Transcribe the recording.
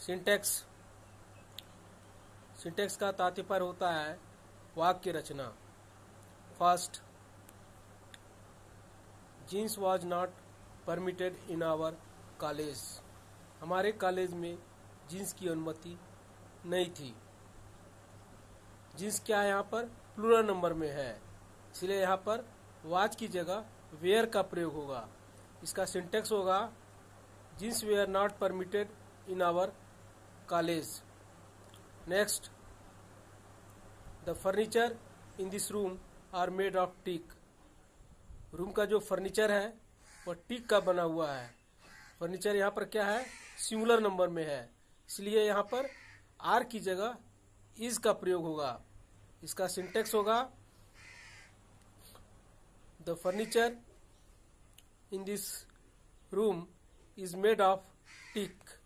Syntax. Syntax का तात्पर्य होता है वाक्य रचना। First, jeans was not permitted in our college. हमारे कॉलेज में जीन्स की अनुमति नहीं थी। जीन्स क्या है यहाँ पर प्लूरल नंबर में है, इसलिए यहाँ पर वाज की जगह वेयर का प्रयोग होगा। इसका सिंटेक्स होगा jeans were not permitted in our college. Next, the furniture in this room are made of teak. Room का जो फर्नीचर है वह टीक का बना हुआ है। फर्नीचर यहाँ पर क्या है सिंगुलर नंबर में है, इसलिए यहाँ पर आर की जगह इज का प्रयोग होगा। इसका सिंटेक्स होगा the furniture in this room is made of teak.